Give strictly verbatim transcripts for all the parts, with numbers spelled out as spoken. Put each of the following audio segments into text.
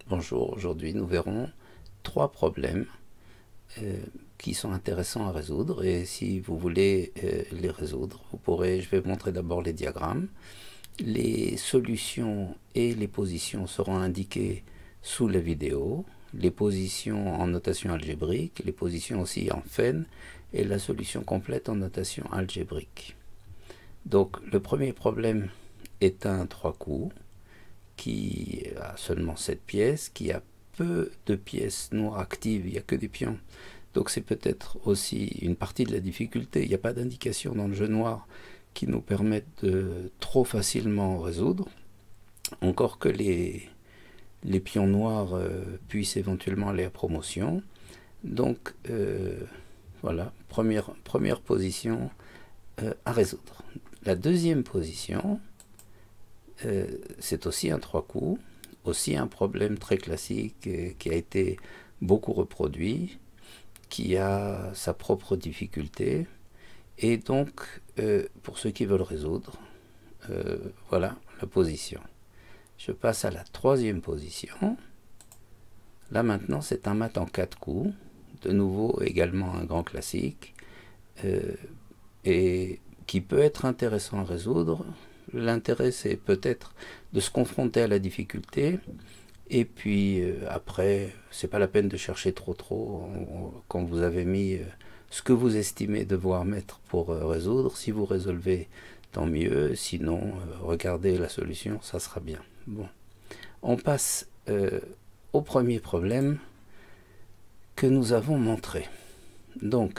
Bonjour, aujourd'hui nous verrons trois problèmes euh, qui sont intéressants à résoudre, et si vous voulez euh, les résoudre, vous pourrez, je vais vous montrer d'abord les diagrammes. Les solutions et les positions seront indiquées sous la vidéo, les positions en notation algébrique, les positions aussi en Venn et la solution complète en notation algébrique. Donc le premier problème est un trois coups qui a seulement sept pièces, qui a peu de pièces noires actives, il n'y a que des pions. Donc c'est peut-être aussi une partie de la difficulté. Il n'y a pas d'indication dans le jeu noir qui nous permette de trop facilement résoudre. Encore que les, les pions noirs euh, puissent éventuellement aller à promotion. Donc euh, voilà, première, première position euh, à résoudre. La deuxième position, Euh, c'est aussi un trois coups, aussi un problème très classique euh, qui a été beaucoup reproduit, qui a sa propre difficulté, et donc euh, pour ceux qui veulent résoudre, euh, voilà la position. Je passe à la troisième position. Là maintenant c'est un mat en quatre coups, de nouveau également un grand classique, euh, et qui peut être intéressant à résoudre. L'intérêt, c'est peut-être de se confronter à la difficulté, et puis euh, après, c'est pas la peine de chercher trop trop. On, on, quand vous avez mis euh, ce que vous estimez devoir mettre pour euh, résoudre, si vous résolvez, tant mieux. Sinon, euh, regardez la solution, ça sera bien. Bon, on passe euh, au premier problème que nous avons montré. Donc,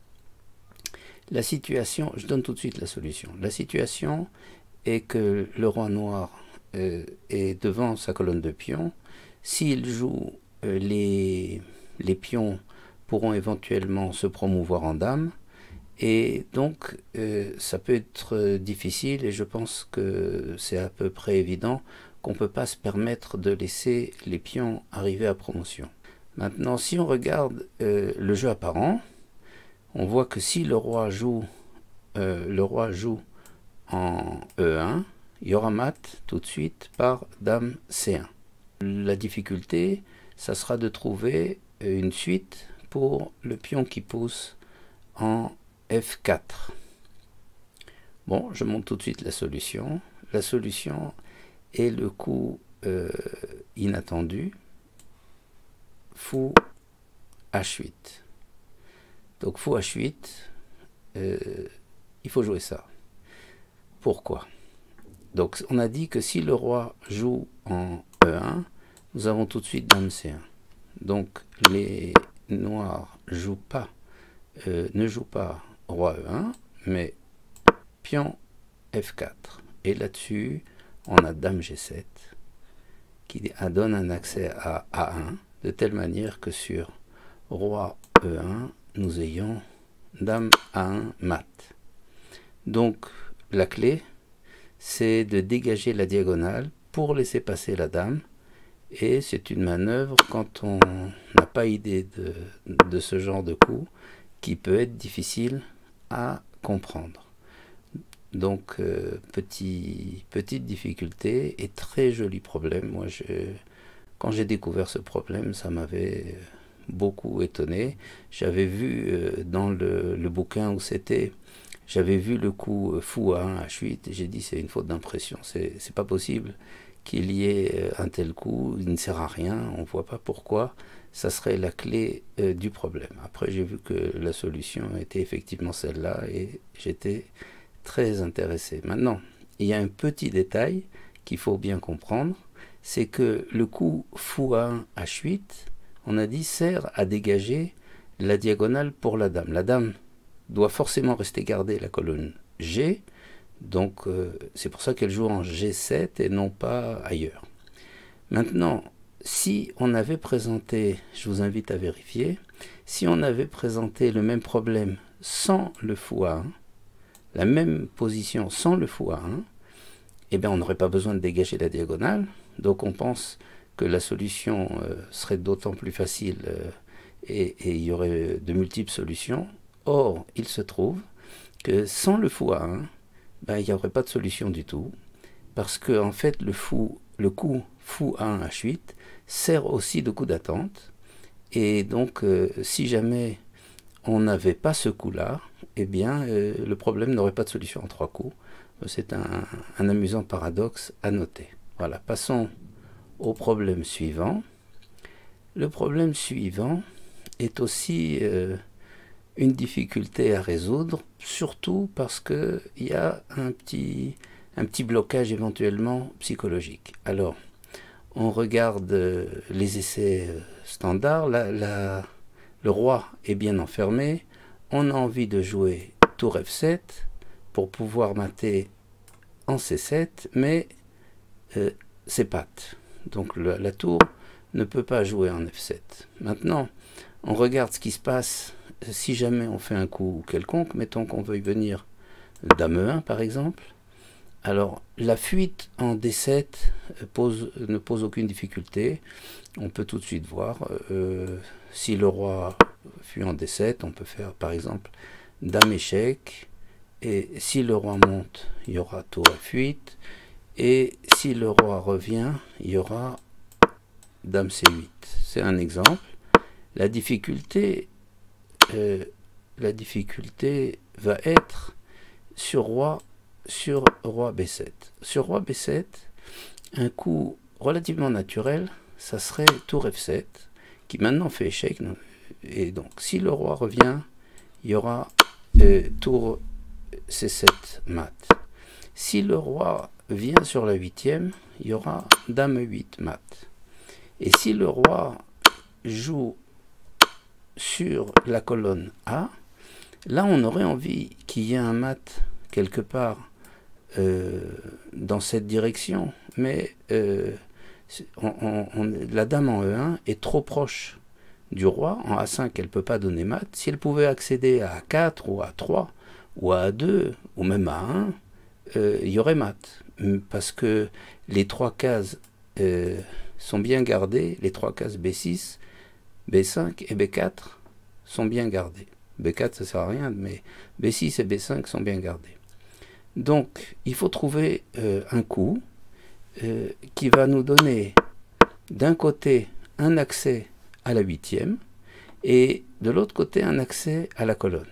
la situation, je donne tout de suite la solution. La situation et que le roi noir euh, est devant sa colonne de pions. S'il joue, euh, les, les pions pourront éventuellement se promouvoir en dame, et donc euh, ça peut être difficile, et je pense que c'est à peu près évident qu'on ne peut pas se permettre de laisser les pions arriver à promotion. Maintenant, si on regarde euh, le jeu apparent, on voit que si le roi joue, euh, le roi joue en E un, il y aura mat tout de suite par dame C un. La difficulté, ça sera de trouver une suite pour le pion qui pousse en F quatre. Bon, je montre tout de suite la solution. La solution est le coup euh, inattendu, fou H huit. Donc fou H huit, euh, il faut jouer ça. Pourquoi? Donc on a dit que si le roi joue en E un, nous avons tout de suite dame C un. Donc les noirs jouent pas, euh, ne jouent pas roi E un, mais pion F quatre. Et là-dessus, on a dame G sept qui donne un accès à A un, de telle manière que sur roi E un, nous ayons dame A un mat. Donc la clé, c'est de dégager la diagonale pour laisser passer la dame, et c'est une manœuvre, quand on n'a pas idée de, de ce genre de coup, qui peut être difficile à comprendre. Donc euh, petit, petite difficulté et très joli problème. Moi, je, quand j'ai découvert ce problème, ça m'avait beaucoup étonné. J'avais vu euh, dans le, le bouquin où c'était, j'avais vu le coup fou à un H huit, et j'ai dit c'est une faute d'impression, c'est pas possible qu'il y ait un tel coup, il ne sert à rien, on ne voit pas pourquoi ça serait la clé euh, du problème. Après j'ai vu que la solution était effectivement celle-là, et j'étais très intéressé. Maintenant, il y a un petit détail qu'il faut bien comprendre, c'est que le coup fou à un H huit, on a dit, sert à dégager la diagonale pour la dame. La dame doit forcément rester gardée la colonne G, donc euh, c'est pour ça qu'elle joue en G sept et non pas ailleurs. Maintenant, si on avait présenté, je vous invite à vérifier, si on avait présenté le même problème sans le fou à un, la même position sans le fou à un, eh bien on n'aurait pas besoin de dégager la diagonale, donc on pense que la solution euh, serait d'autant plus facile euh, et, et il y aurait de multiples solutions. Or, il se trouve que sans le fou à un, ben, il n'y aurait pas de solution du tout, parce que en fait le, fou, le coup fou A un H huit sert aussi de coup d'attente. Et donc, euh, si jamais on n'avait pas ce coup-là, eh bien, euh, le problème n'aurait pas de solution en trois coups. C'est un, un amusant paradoxe à noter. Voilà, passons au problème suivant. Le problème suivant est aussi euh, une difficulté à résoudre, surtout parce qu'il y a un petit, un petit blocage éventuellement psychologique. Alors, on regarde euh, les essais euh, standards, la, la, le roi est bien enfermé, on a envie de jouer tour F sept pour pouvoir mater en C sept, mais euh, c'est patte. Donc le, la tour ne peut pas jouer en F sept. Maintenant, on regarde ce qui se passe si jamais on fait un coup quelconque. Mettons qu'on veuille venir dame E un par exemple. Alors la fuite en D sept pose, ne pose aucune difficulté. On peut tout de suite voir. Euh, si le roi fuit en D sept, on peut faire par exemple dame échec. Et si le roi monte, il y aura tour F huit. Et si le roi revient, il y aura dame C huit. C'est un exemple. La difficulté, euh, la difficulté va être sur roi, sur roi B sept. Sur roi B sept, un coup relativement naturel, ça serait tour F sept, qui maintenant fait échec. Et donc, si le roi revient, il y aura euh, tour C sept mat. Si le roi vient sur la huitième, il y aura dame huit mat. Et si le roi joue sur la colonne A, là on aurait envie qu'il y ait un mat quelque part euh, dans cette direction, mais euh, on, on, on, la dame en E un est trop proche du roi. En A cinq, elle ne peut pas donner mat. Si elle pouvait accéder à A quatre ou à A trois ou à A deux ou même à A un, euh, il y aurait mat, parce que les trois cases euh, sont bien gardées, les trois cases B six, B cinq et B quatre sont bien gardées. B quatre, ça ne sert à rien, mais B six et B cinq sont bien gardées. Donc, il faut trouver euh, un coup euh, qui va nous donner d'un côté un accès à la huitième et de l'autre côté un accès à la colonne.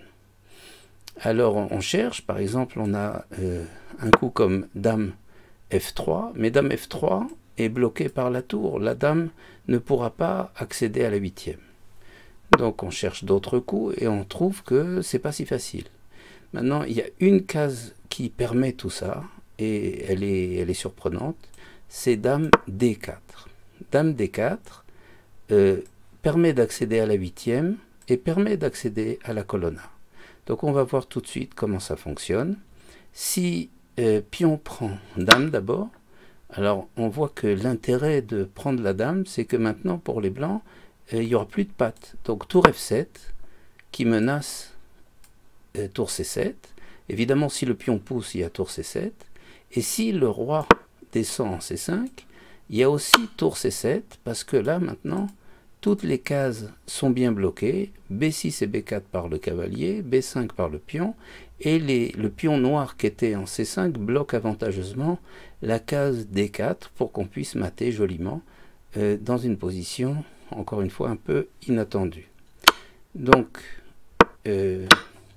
Alors, on cherche, par exemple, on a euh, un coup comme dame F trois, mais dame F trois est bloqué par la tour. La dame ne pourra pas accéder à la huitième. Donc on cherche d'autres coups et on trouve que c'est pas si facile. Maintenant, il y a une case qui permet tout ça et elle est, elle est surprenante, c'est dame D quatre. Dame D quatre euh, permet d'accéder à la huitième et permet d'accéder à la colonne A. Donc on va voir tout de suite comment ça fonctionne. Si euh, pion prend dame d'abord, alors on voit que l'intérêt de prendre la dame, c'est que maintenant pour les blancs, euh, il n'y aura plus de patte. Donc tour F sept qui menace euh, tour C sept. Évidemment, si le pion pousse, il y a tour C sept. Et si le roi descend en C cinq, il y a aussi tour C sept, parce que là maintenant, toutes les cases sont bien bloquées. B six et B quatre par le cavalier, B cinq par le pion, et les, le pion noir qui était en C cinq bloque avantageusement la case D quatre pour qu'on puisse mater joliment euh, dans une position, encore une fois, un peu inattendue. Donc, euh,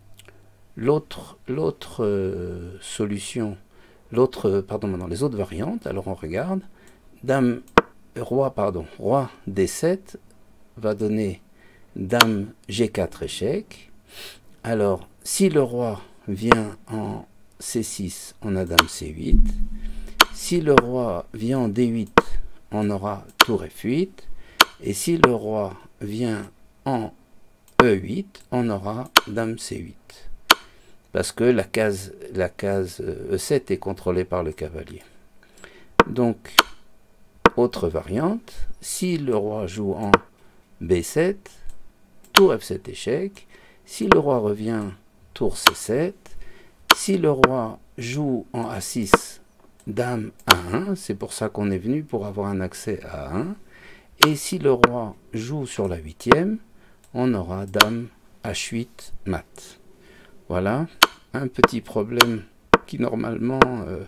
l'autre l'autre euh, solution, l'autre, pardon, maintenant les autres variantes, alors on regarde, dame, roi, pardon, roi D sept va donner dame G quatre échec. Alors, si le roi vient en C six, on a dame C huit. Si le roi vient en D huit, on aura tour F huit. Et si le roi vient en E huit, on aura dame C huit. Parce que la case, la case E sept est contrôlée par le cavalier. Donc, autre variante, si le roi joue en B sept, tour F sept échec. Si le roi revient, tour C sept. Si le roi joue en A six, dame A un, c'est pour ça qu'on est venu pour avoir un accès à A un. Et si le roi joue sur la huitième, on aura dame H huit mat. Voilà, un petit problème qui normalement, euh,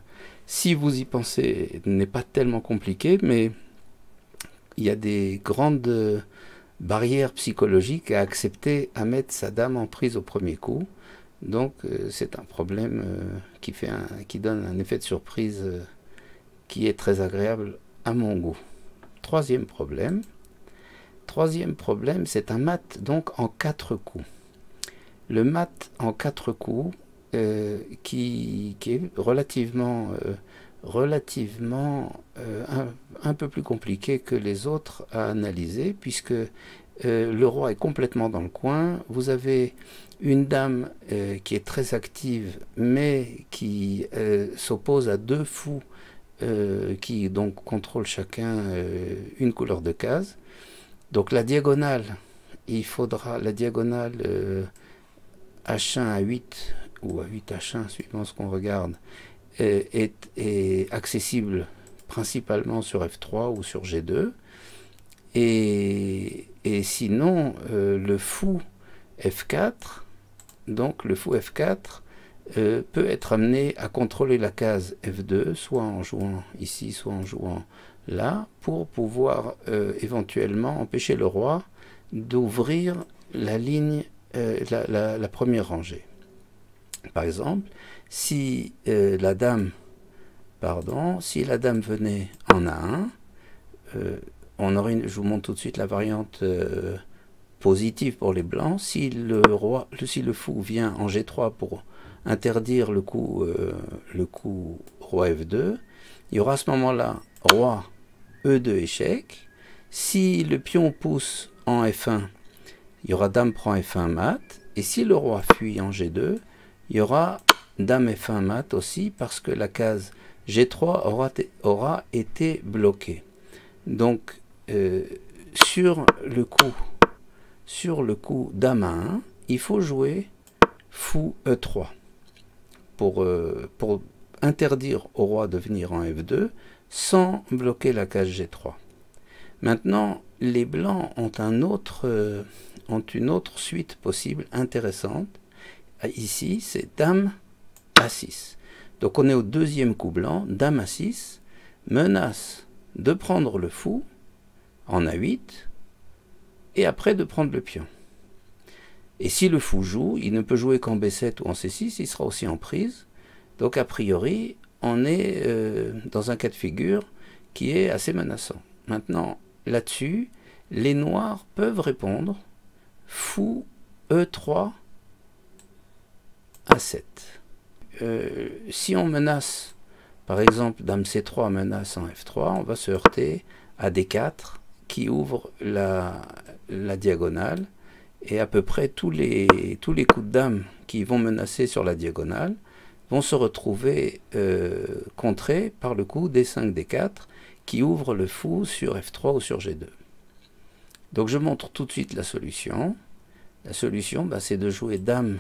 Si vous y pensez, n'est pas tellement compliqué, mais il y a des grandes barrières psychologiques à accepter à mettre sa dame en prise au premier coup. Donc euh, c'est un problème euh, qui, fait un, qui donne un effet de surprise euh, qui est très agréable à mon goût. Troisième problème. Troisième problème, c'est un mat donc en quatre coups. Le mat en quatre coups, euh, qui, qui est relativement, euh, relativement euh, un, un peu plus compliqué que les autres à analyser, puisque euh, le roi est complètement dans le coin. Vous avez une dame euh, qui est très active, mais qui euh, s'oppose à deux fous euh, qui donc contrôlent chacun euh, une couleur de case. Donc la diagonale, il faudra la diagonale euh, H un à huit ou à huit H un suivant ce qu'on regarde euh, est, est accessible principalement sur F trois ou sur G deux, et, et sinon euh, le fou F quatre, donc le fou F quatre euh, peut être amené à contrôler la case F deux, soit en jouant ici, soit en jouant là, pour pouvoir euh, éventuellement empêcher le roi d'ouvrir la ligne, euh, la, la, la première rangée. Par exemple, si euh, la dame, pardon, si la dame venait en A un, euh, on aurait une, je vous montre tout de suite la variante euh, positive pour les blancs. Si le roi, si le fou vient en G trois pour interdire le coup, euh, le coup roi F deux, il y aura à ce moment-là roi E deux échec. Si le pion pousse en F un, il y aura dame prend F un mat. Et si le roi fuit en G deux, il y aura dame F un mat aussi, parce que la case G trois aura, aura été bloquée. Donc euh, sur le coup sur le coup dame à un, il faut jouer fou E trois pour, euh, pour interdire au roi de venir en F deux sans bloquer la case G trois. Maintenant, les blancs ont, un autre, euh, ont une autre suite possible intéressante. Ici, c'est dame A six. Donc on est au deuxième coup blanc, dame A six, menace de prendre le fou en A huit, et après de prendre le pion. Et si le fou joue, il ne peut jouer qu'en B sept ou en C six, il sera aussi en prise. Donc a priori, on est euh, dans un cas de figure qui est assez menaçant. Maintenant, là-dessus, les noirs peuvent répondre fou E trois A sept. Euh, si on menace, par exemple, dame C trois menace en F trois, on va se heurter à D quatre qui ouvre la, la diagonale, et à peu près tous les, tous les coups de dame qui vont menacer sur la diagonale vont se retrouver euh, contrés par le coup D cinq D quatre qui ouvre le fou sur F trois ou sur G deux. Donc je montre tout de suite la solution. La solution, bah, c'est de jouer dame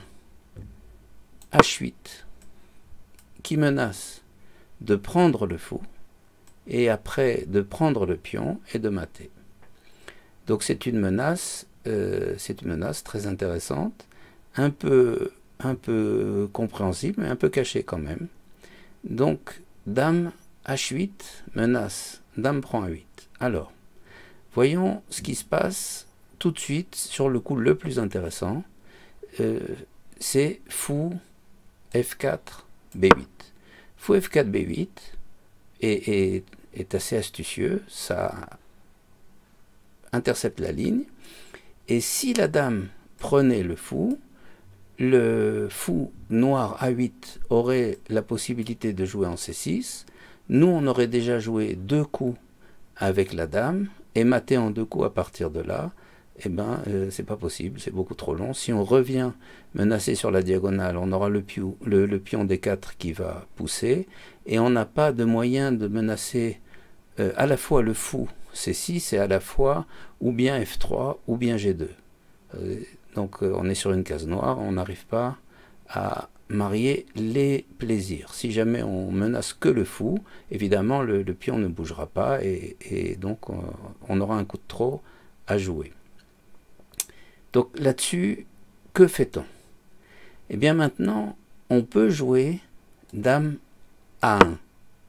H huit qui menace de prendre le fou, et après de prendre le pion et de mater. Donc c'est une menace, euh, c'est une menace très intéressante, un peu, un peu compréhensible, mais un peu cachée quand même. Donc dame H huit menace, dame prend A huit. Alors, voyons ce qui se passe tout de suite sur le coup le plus intéressant. Euh, c'est fou F quatre B huit. Fou F quatre B huit est, est, est assez astucieux, ça intercepte la ligne, et si la dame prenait le fou, le fou noir A huit aurait la possibilité de jouer en C six, nous on aurait déjà joué deux coups avec la dame, et maté en deux coups à partir de là, eh ben euh, c'est pas possible, c'est beaucoup trop long. Si on revient menacer sur la diagonale, on aura le, pion, le, le pion D quatre qui va pousser, et on n'a pas de moyen de menacer euh, à la fois le fou C six et à la fois ou bien F trois ou bien G deux. Euh, donc euh, on est sur une case noire, on n'arrive pas à marier les plaisirs. Si jamais on menace que le fou, évidemment le, le pion ne bougera pas, et, et donc on, on aura un coup de trop à jouer. Donc là-dessus, que fait-on? Eh bien maintenant, on peut jouer dame A un.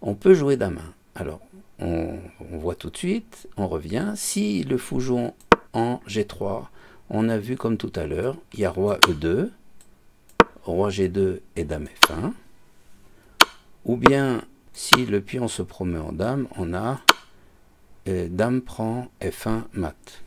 on peut jouer dame un. Alors, on, on voit tout de suite, on revient. Si le fou joue en G trois, on a vu comme tout à l'heure, il y a roi E deux, roi G deux et dame F un. Ou bien, si le pion se promet en dame, on a euh, dame prend F un mat.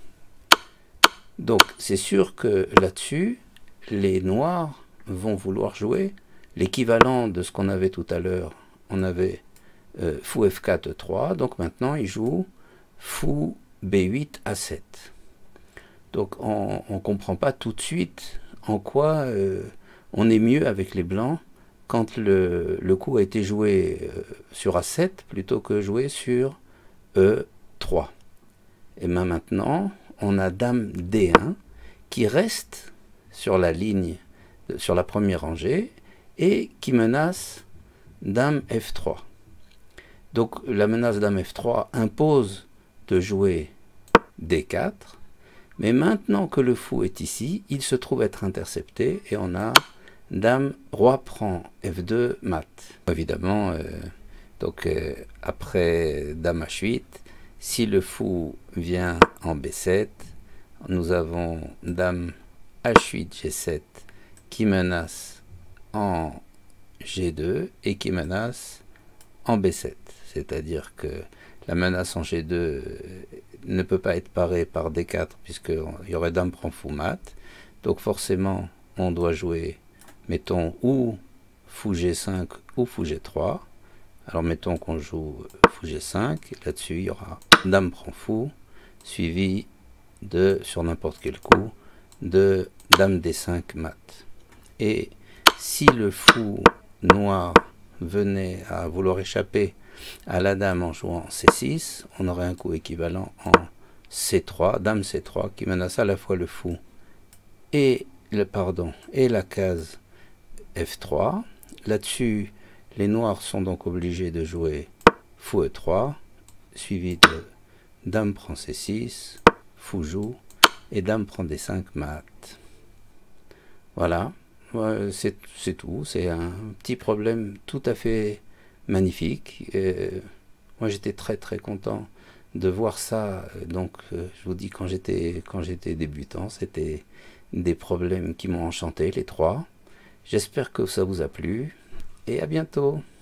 Donc, c'est sûr que là-dessus, les noirs vont vouloir jouer l'équivalent de ce qu'on avait tout à l'heure. On avait euh, fou F quatre E trois, donc maintenant ils jouent fou B huit A sept. Donc on ne comprend pas tout de suite en quoi euh, on est mieux avec les blancs quand le, le coup a été joué euh, sur A sept plutôt que joué sur E trois. Et ben maintenant, on a dame D un qui reste sur la ligne, sur la première rangée, et qui menace dame F trois. Donc la menace dame F trois impose de jouer D quatre, mais maintenant que le fou est ici, il se trouve être intercepté, et on a dame roi prend F deux mat. Évidemment, euh, donc euh, après dame H huit, si le fou vient en B sept, nous avons dame H huit G sept qui menace en G deux et qui menace en B sept. C'est-à-dire que la menace en G deux ne peut pas être parée par D quatre puisqu'il y aurait dame prend fou mat. Donc forcément, on doit jouer, mettons, ou fou G cinq ou fou G trois. Alors mettons qu'on joue fou G cinq. Là-dessus, il y aura dame prend fou, suivi de, sur n'importe quel coup, de dame D cinq mat. Et si le fou noir venait à vouloir échapper à la dame en jouant C six, on aurait un coup équivalent en C trois, dame C trois, qui menace à la fois le fou et, le, pardon, et la case F trois. Là-dessus, les noirs sont donc obligés de jouer fou E trois, suivi de dame prend C six, fou joue, et dame prend D cinq mat. Voilà, c'est tout. C'est un petit problème tout à fait magnifique. Et moi, j'étais très très content de voir ça. Donc, je vous dis, quand j'étais quand j'étais débutant, c'était des problèmes qui m'ont enchanté, les trois. J'espère que ça vous a plu, et à bientôt.